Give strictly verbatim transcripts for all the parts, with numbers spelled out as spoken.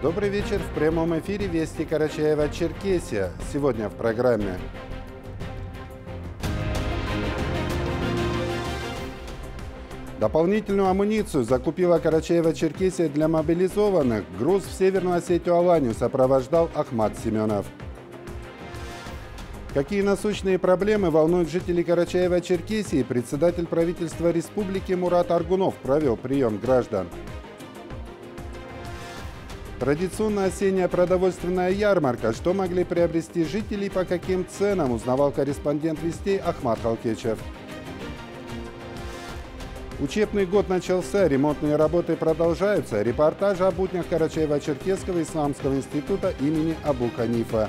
Добрый вечер. В прямом эфире Вести Карачаево-Черкесия. Сегодня в программе. Дополнительную амуницию закупила Карачаево-Черкесия для мобилизованных. Груз в Северную Осетию-Аланию сопровождал Ахмат Семенов. Какие насущные проблемы волнуют жителей Карачаева-Черкесии? Председатель правительства республики Мурат Аргунов провел прием граждан. Традиционная осенняя продовольственная ярмарка. Что могли приобрести жители и по каким ценам, узнавал корреспондент Вестей Ахмат Халкечев. Учебный год начался, ремонтные работы продолжаются. Репортаж о буднях Карачаево-Черкесского исламского института имени Абу Ханифа.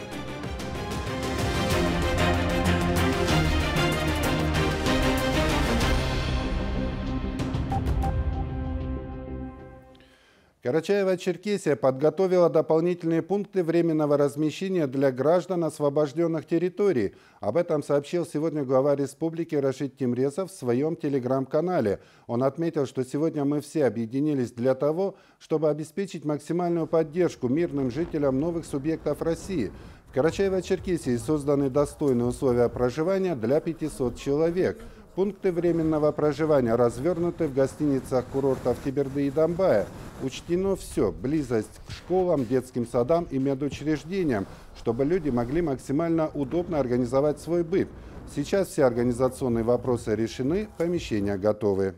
Карачаево-Черкесия подготовила дополнительные пункты временного размещения для граждан освобожденных территорий. Об этом сообщил сегодня глава республики Рашид Тимрезов в своем телеграм-канале. Он отметил, что сегодня мы все объединились для того, чтобы обеспечить максимальную поддержку мирным жителям новых субъектов России. В Карачаево-Черкесии созданы достойные условия проживания для пятисот человек. Пункты временного проживания развернуты в гостиницах курортов Теберды и Домбая. Учтено все – близость к школам, детским садам и медучреждениям, чтобы люди могли максимально удобно организовать свой быт. Сейчас все организационные вопросы решены, помещения готовы.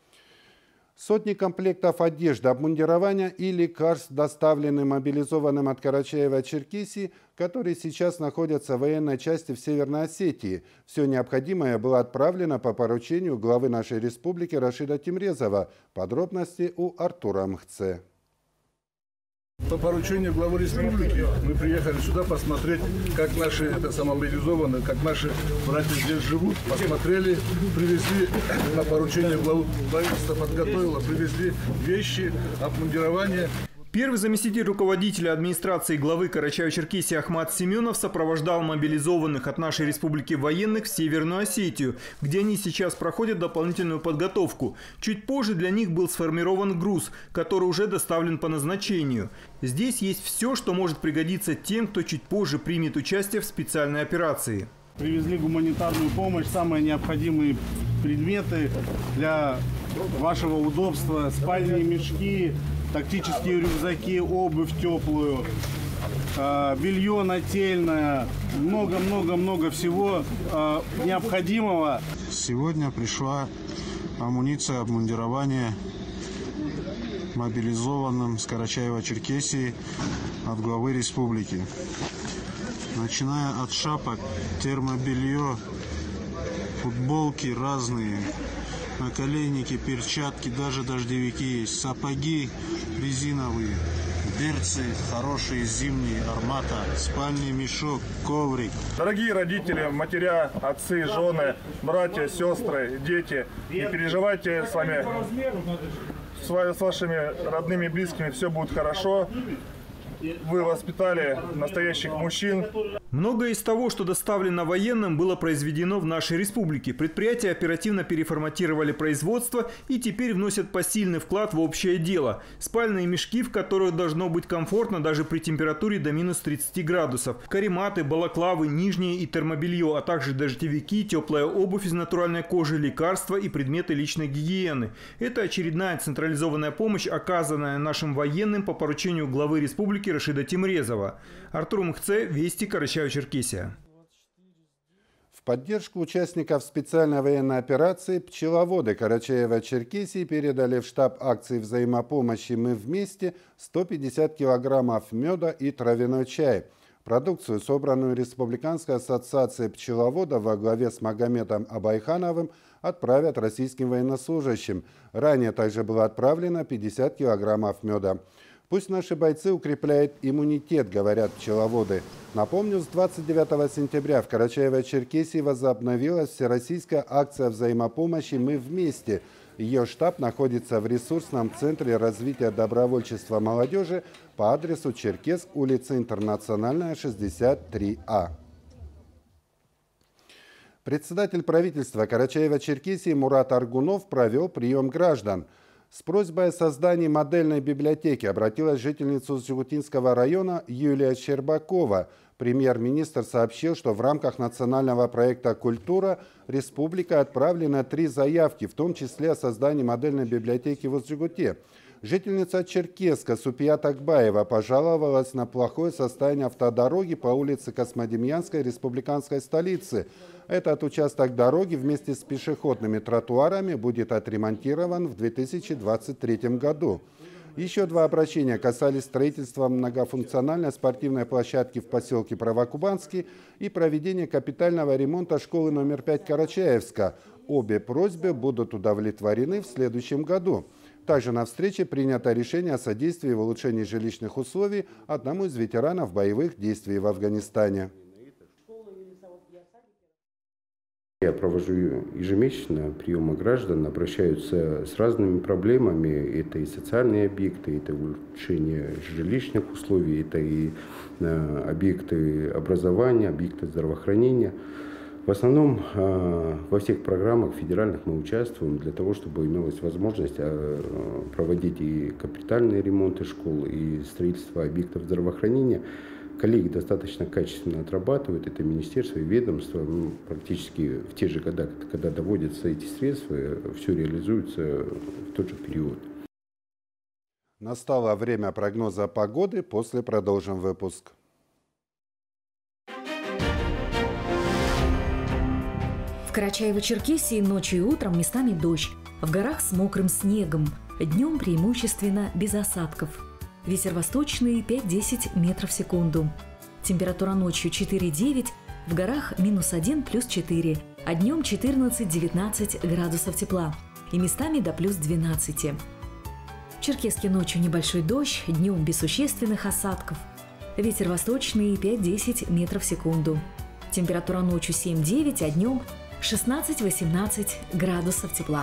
Сотни комплектов одежды, обмундирования и лекарств доставлены мобилизованным от Карачаева-Черкесии, которые сейчас находятся в военной части в Северной Осетии. Все необходимое было отправлено по поручению главы нашей республики Рашида Тимрезова. Подробности у Артура Мхце. По поручению главы республики мы приехали сюда посмотреть, как наши это самомобилизованные, как наши братья здесь живут. Посмотрели, привезли на поручение главы правительства, подготовило, привезли вещи, обмундирование. Первый заместитель руководителя администрации главы Карачаево-Черкесии Ахмат Семенов сопровождал мобилизованных от нашей республики военных в Северную Осетию, где они сейчас проходят дополнительную подготовку. Чуть позже для них был сформирован груз, который уже доставлен по назначению. Здесь есть все, что может пригодиться тем, кто чуть позже примет участие в специальной операции. Привезли гуманитарную помощь, самые необходимые предметы для вашего удобства, спальные мешки, тактические рюкзаки, обувь теплую, белье нательное, много-много-много всего необходимого. Сегодня пришла амуниция, обмундирование мобилизованным с Карачаево-Черкесии от главы республики. Начиная от шапок, термобелье, футболки разные, наколенники, перчатки, даже дождевики есть, сапоги резиновые, берцы хорошие зимние, армата, спальный мешок, коврик. Дорогие родители, матеря, отцы, жены, братья, сестры, дети, не переживайте с вами, с вашими родными и близкими все будет хорошо. Вы воспитали настоящих мужчин. Многое из того, что доставлено военным, было произведено в нашей республике. Предприятия оперативно переформатировали производство и теперь вносят посильный вклад в общее дело. Спальные мешки, в которых должно быть комфортно даже при температуре до минус тридцати градусов. Карематы, балаклавы, нижнее и термобелье, а также дождевики, теплая обувь из натуральной кожи, лекарства и предметы личной гигиены. Это очередная централизованная помощь, оказанная нашим военным по поручению главы республики Рашида Тимрезова. Артур Мхце, Вести, Карачаево-Черкесия. В поддержку участников специальной военной операции пчеловоды Карачаево-Черкесии передали в штаб акции взаимопомощи «Мы вместе» сто пятьдесят килограммов меда и травяной чай. Продукцию, собранную Республиканской ассоциацией пчеловодов во главе с Магометом Абайхановым, отправят российским военнослужащим. Ранее также было отправлено пятьдесят килограммов меда. Пусть наши бойцы укрепляют иммунитет, говорят пчеловоды. Напомню, с двадцать девятого сентября в Карачаево-Черкесии возобновилась всероссийская акция взаимопомощи «Мы вместе». Ее штаб находится в ресурсном центре развития добровольчества молодежи по адресу Черкесск, улица Интернациональная, шестьдесят три А. Председатель правительства Карачаево-Черкесии Мурат Аргунов провел прием граждан. С просьбой о создании модельной библиотеки обратилась жительница Усть-Жигутинского района Юлия Щербакова. Премьер-министр сообщил, что в рамках национального проекта «Культура» республика отправлена три заявки, в том числе о создании модельной библиотеки в Усть-Жигуте. Жительница Черкесска Супия Такбаева пожаловалась на плохое состояние автодороги по улице Космодемьянской республиканской столицы. Этот участок дороги вместе с пешеходными тротуарами будет отремонтирован в две тысячи двадцать третьем году. Еще два обращения касались строительства многофункциональной спортивной площадки в поселке Правокубанский и проведения капитального ремонта школы номер пять Карачаевска. Обе просьбы будут удовлетворены в следующем году. Также на встрече принято решение о содействии в улучшении жилищных условий одному из ветеранов боевых действий в Афганистане. Я провожу ежемесячно приемы граждан, обращаются с разными проблемами. Это и социальные объекты, это улучшение жилищных условий, это и объекты образования, объекты здравоохранения. В основном во всех программах федеральных мы участвуем для того, чтобы имелась возможность проводить и капитальные ремонты школ, и строительство объектов здравоохранения. Коллеги достаточно качественно отрабатывают, это министерство и ведомство, ну, практически в те же годы, когда доводятся эти средства, все реализуется в тот же период. Настало время прогноза погоды, после продолжим выпуск. В Карачаево-Черкесии ночью и утром местами дождь, в горах с мокрым снегом, днем преимущественно без осадков. Ветер восточный пять-десять метров в секунду. Температура ночью четыре-девять, в горах минус один плюс четыре, а днем четырнадцать-девятнадцать градусов тепла и местами до плюс двенадцати. В Черкесске ночью небольшой дождь, днем без существенных осадков. Ветер восточный пять-десять метров в секунду. Температура ночью семь-девять, а днем шестнадцать-восемнадцать градусов тепла.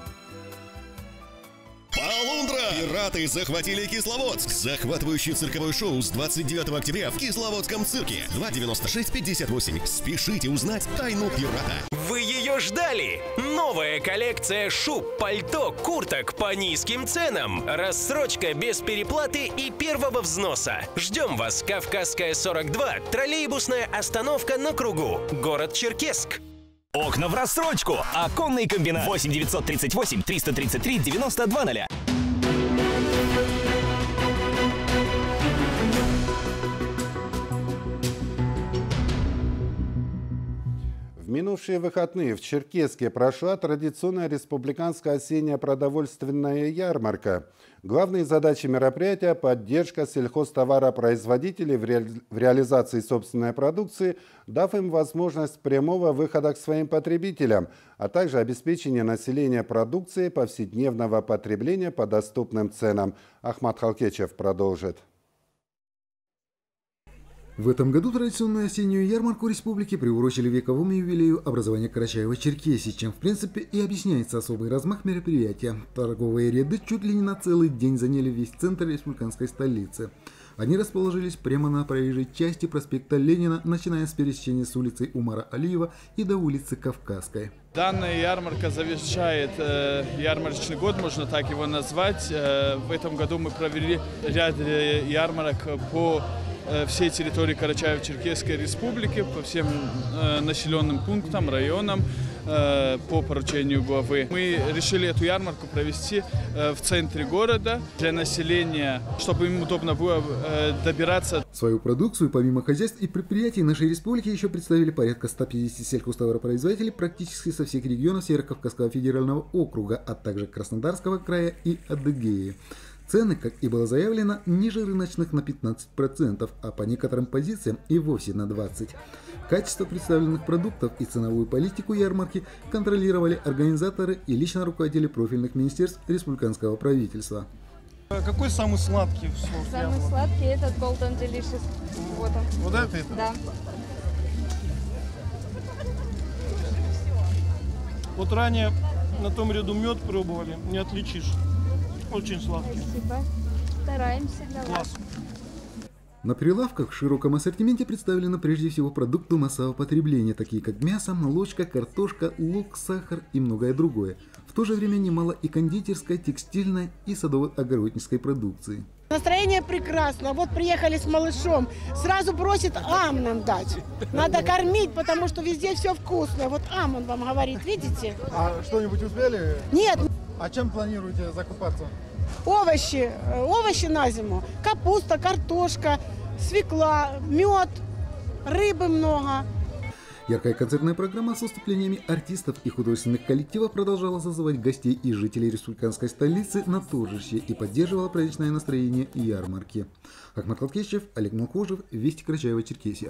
Полундра! Пираты захватили Кисловодск. Захватывающее цирковое шоу с двадцать девятого октября в Кисловодском цирке. два девяносто шесть пятьдесят восемь. Спешите узнать тайну пирата. Вы ее ждали? Новая коллекция шуб, пальто, курток по низким ценам. Рассрочка без переплаты и первого взноса. Ждем вас. Кавказская сорок два. Троллейбусная остановка на кругу. Город Черкесск. Окна в рассрочку. Оконный комбинат. восемь девятьсот тридцать восемь триста тридцать три девяносто два ноля. В минувшие выходные в Черкесске прошла традиционная республиканская осенняя продовольственная ярмарка. Главные задачи мероприятия – поддержка сельхозтоваропроизводителей в, ре... в реализации собственной продукции, дав им возможность прямого выхода к своим потребителям, а также обеспечение населения продукцией повседневного потребления по доступным ценам. Ахмат Халкечев продолжит. В этом году традиционную осеннюю ярмарку республики приурочили вековому юбилею образования Карачаево-Черкесии, чем в принципе и объясняется особый размах мероприятия. Торговые ряды чуть ли не на целый день заняли весь центр республиканской столицы. Они расположились прямо на проезжей части проспекта Ленина, начиная с пересечения с улицей Умара Алиева и до улицы Кавказской. Данная ярмарка завершает э, ярмарочный год, можно так его назвать. Э, в этом году мы провели ряд э, ярмарок по всей территории Карачаево-Черкесской республики, по всем э, населенным пунктам, районам, э, по поручению главы. Мы решили эту ярмарку провести э, в центре города для населения, чтобы им удобно было э, добираться. Свою продукцию помимо хозяйств и предприятий нашей республики еще представили порядка ста пятидесяти сельхозтоваропроизводителей практически со всех регионов Северо-Кавказского федерального округа, а также Краснодарского края и Адыгеи. Цены, как и было заявлено, ниже рыночных на пятнадцать процентов, а по некоторым позициям и вовсе на двадцать процентов. Качество представленных продуктов и ценовую политику ярмарки контролировали организаторы и лично руководители профильных министерств республиканского правительства. Какой самый сладкий сорт? Самый сладкий этот Golden Delicious. Вот он. Вот это? это? Да. Вот ранее на том ряду мед пробовали, не отличишь. Очень сладкий. Спасибо. Стараемся. Давай. Класс. На прилавках в широком ассортименте представлены прежде всего продукты массового потребления, такие как мясо, молочка, картошка, лук, сахар и многое другое. В то же время немало и кондитерской, текстильной и садово-огороднической продукции. Настроение прекрасно. Вот приехали с малышом. Сразу просит ам нам дать. Надо кормить, потому что везде все вкусное. Вот ам он вам говорит, видите? А что-нибудь успели? Нет. А чем планируете закупаться? Овощи, овощи на зиму. Капуста, картошка, свекла, мед, рыбы много. Яркая концертная программа с выступлениями артистов и художественных коллективов продолжала зазывать гостей и жителей республиканской столицы на торжище и поддерживала праздничное настроение ярмарки. Ахмат Алкещев, Олег Мулхожев, Вести, Карачаево-Черкесия.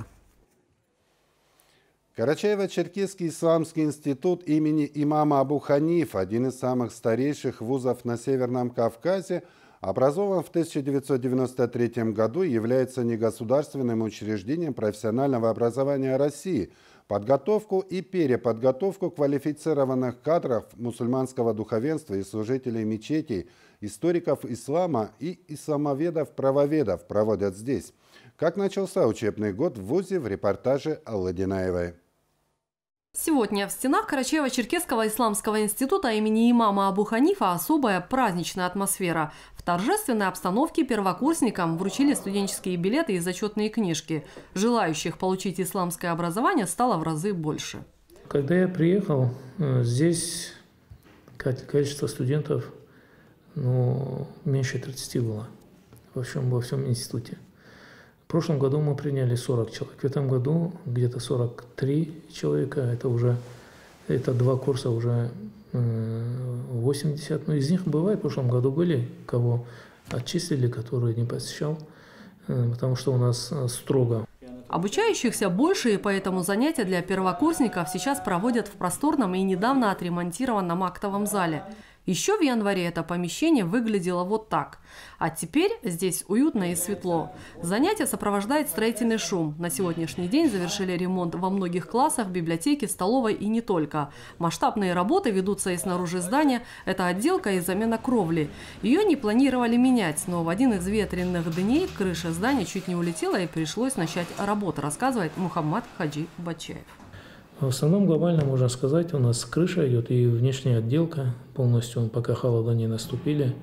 Карачаево-Черкесский исламский институт имени имама Абу Ханифа, один из самых старейших вузов на Северном Кавказе, образован в тысяча девятьсот девяносто третьем году и является негосударственным учреждением профессионального образования России, подготовку и переподготовку квалифицированных кадров мусульманского духовенства и служителей мечетей, историков ислама и исламоведов-правоведов проводят здесь. Как начался учебный год в вузе, в репортаже Аллы Динаевой. Сегодня в стенах Карачаево-Черкесского исламского института имени имама Абу Ханифа особая праздничная атмосфера. В торжественной обстановке первокурсникам вручили студенческие билеты и зачетные книжки. Желающих получить исламское образование стало в разы больше. Когда я приехал, здесь количество студентов ну, меньше тридцати было во всем, во всем институте. В прошлом году мы приняли сорок человек, в этом году где-то сорок три человека, это уже, это два курса уже восемьдесят, но из них бывает, в прошлом году были, кого отчислили, которые не посещал, потому что у нас строго. Обучающихся больше, и поэтому занятия для первокурсников сейчас проводят в просторном и недавно отремонтированном актовом зале. Еще в январе это помещение выглядело вот так. А теперь здесь уютно и светло. Занятия сопровождает строительный шум. На сегодняшний день завершили ремонт во многих классах, библиотеке, столовой и не только. Масштабные работы ведутся и снаружи здания. Это отделка и замена кровли. Ее не планировали менять, но в один из ветреных дней крыша здания чуть не улетела и пришлось начать работу, рассказывает Мухаммад Хаджи Бачаев. В основном глобально можно сказать, у нас крыша идет и внешняя отделка полностью, пока холода не наступили.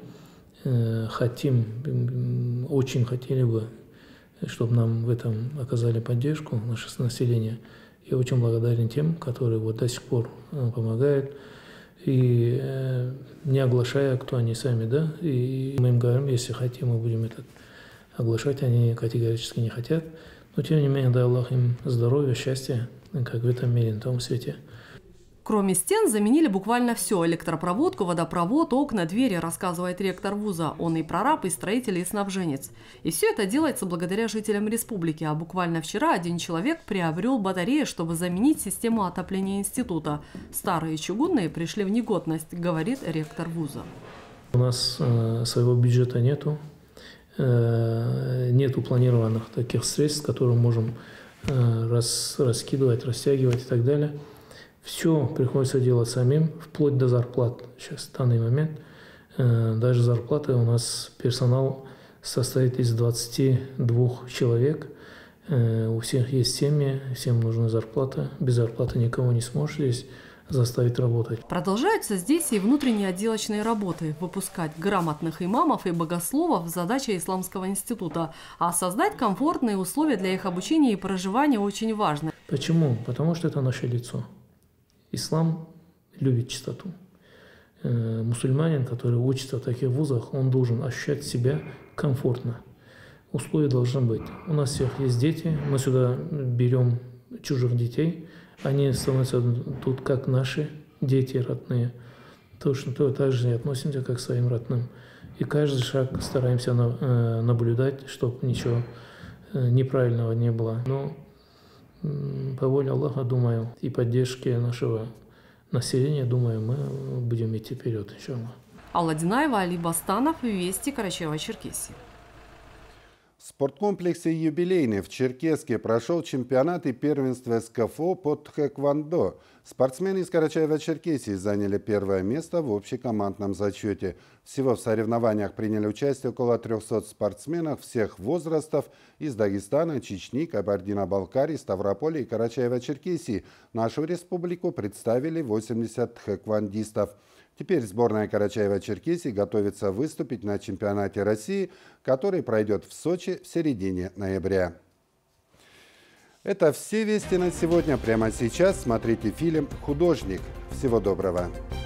Хотим, очень хотели бы, чтобы нам в этом оказали поддержку, наше население. Я очень благодарен тем, которые вот до сих пор помогают, и не оглашая, кто они сами, да, и мы им говорим, если хотим, мы будем это оглашать, они категорически не хотят. Но тем не менее, дай Аллах им здоровья, счастья, как в этом мире, на том свете. Кроме стен заменили буквально все – электропроводку, водопровод, окна, двери, рассказывает ректор вуза. Он и прораб, и строитель, и снабженец. И все это делается благодаря жителям республики. А буквально вчера один человек приобрел батареи, чтобы заменить систему отопления института. Старые чугунные пришли в негодность, говорит ректор вуза. У нас э, своего бюджета нету, э, нету планированных таких средств, которые можем э, рас, раскидывать, растягивать и так далее. Все приходится делать самим, вплоть до зарплат. Сейчас, в данный момент, э, даже зарплаты у нас персонал состоит из двадцати двух человек. Э, у всех есть семьи, всем нужна зарплата. Без зарплаты никого не сможешь здесь заставить работать. Продолжаются здесь и внутренние отделочные работы. Выпускать грамотных имамов и богословов – задача Исламского института. А создать комфортные условия для их обучения и проживания очень важно. Почему? Потому что это наше лицо. Ислам любит чистоту. Э, мусульманин, который учится в таких вузах, он должен ощущать себя комфортно. Условия должны быть. У нас всех есть дети, мы сюда берем чужих детей, они становятся тут как наши дети родные. Точно то, так же и относимся как к своим родным. И каждый шаг стараемся на, э, наблюдать, чтобы ничего э, неправильного не было. Но по воле Аллаха, думаю, и поддержки нашего населения, думаю, мы будем идти вперед, иншаллах. Алла Динаева, Али Бастанов, Вести, Карачаево-Черкесия. В спорткомплексе «Юбилейный» в Черкесске прошел чемпионат и первенство СКФО по тхэквондо. Спортсмены из Карачаева-Черкесии заняли первое место в общекомандном зачете. Всего в соревнованиях приняли участие около трёхсот спортсменов всех возрастов из Дагестана, Чечни, Кабардино-Балкарии, Ставрополя и Карачаева-Черкесии. Нашу республику представили восемьдесят тхэквондистов. Теперь сборная Карачаева-Черкесии готовится выступить на чемпионате России, который пройдет в Сочи в середине ноября. Это все вести на сегодня. Прямо сейчас смотрите фильм «Художник». Всего доброго!